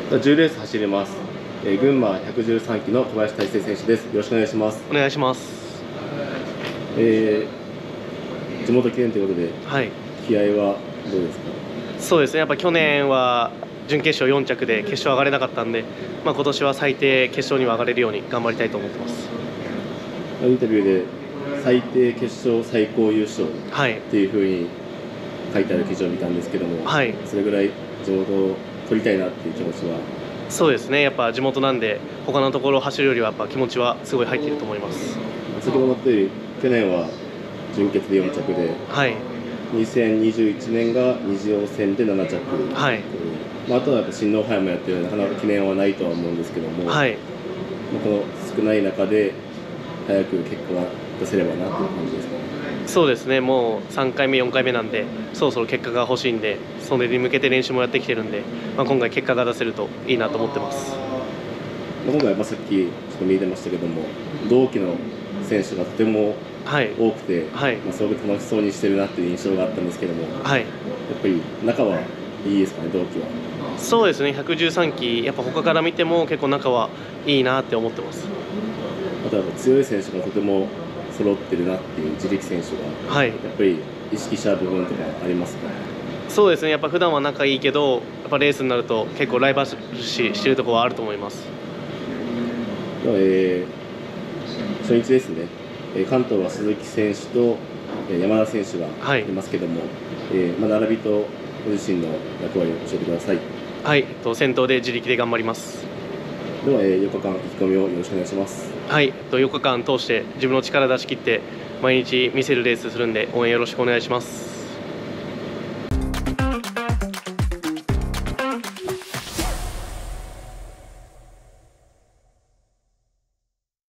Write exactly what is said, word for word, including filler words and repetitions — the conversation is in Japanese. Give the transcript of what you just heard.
じゅうレース走ります。えー、群馬ひゃくじゅうさんきの小林大成選手です。よろしくお願いします。 お願いします。 えー、地元記念ということで、 はい、 気合はどうですか？ そうですね、やっぱ去年は準決勝よん着で決勝上がれなかったんで、まあ、今年は最低決勝には上がれるように頑張りたいと思ってます。 インタビューで最低決勝最高優勝はい、 っていうふうに書いてある記事を見たんですけども、 はい、 それぐらい地元を取りたいなっていう気持ちは。 そうですね、やっぱ地元なんで、他のところを走るよりはやっぱ気持ちはすごい入っていると思います。 先ほども言ったように去年は準決でよん着で、 はい、 にせんにじゅういちねんが二次予選でなな着、 はい、 まあ、あとはやっぱ新農杯もやってるのでなかなか記念はないとは思うんですけども、 はい、 まあこの少ない中で早く結果が出せればなという感じですかね。 そうですね、もうさんかいめ、よんかいめなんで、そろそろ結果が欲しいんで、それに向けて練習もやってきてるんで、まあ、今回、結果が出せるといいなと思ってます。 まあ今回はまあさっきちょっと見えてましたけども、同期の選手がとてもはい、 多くて、 はい、 まあ、すごく楽しそうにしてるなっていう印象があったんですけども、 はい、 やっぱり仲はいいですかね、同期は。 そうですね、ひゃくじゅうさんき、やっぱ他から見ても結構仲はいいなって思ってます。 あとは強い選手がとても揃ってるなっていう自力選手が、 はい、 やっぱり意識した部分とかありますか？ そうですね、やっぱ普段は仲いいけど、やっぱレースになると結構ライバル視してるところはあると思います。 では、えー初日ですね、えー関東は鈴木選手とえー山田選手がはい、 いますけども、えーまあ、並びとご自身の役割を教えてください。 はい、えっと先頭で自力で頑張ります。 では、えーよっかかん意気込みをよろしくお願いします。 はい、えっとよっかかん通して自分の力出し切って毎日見せるレースするんで応援よろしくお願いします。